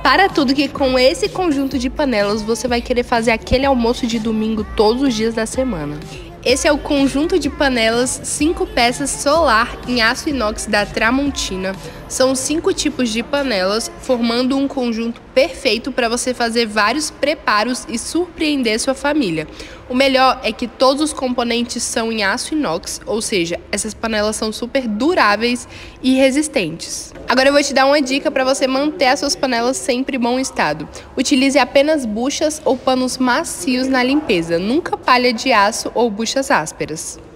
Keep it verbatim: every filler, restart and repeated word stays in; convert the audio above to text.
Para tudo que com esse conjunto de panelas você vai querer fazer aquele almoço de domingo todos os dias da semana. Esse é o conjunto de panelas cinco peças solar em aço inox da Tramontina. São cinco tipos de panelas, formando um conjunto perfeito para você fazer vários preparos e surpreender sua família. O melhor é que todos os componentes são em aço inox, ou seja, essas panelas são super duráveis e resistentes. Agora eu vou te dar uma dica para você manter as suas panelas sempre em bom estado. Utilize apenas buchas ou panos macios na limpeza, nunca palha de aço ou buchas ásperas.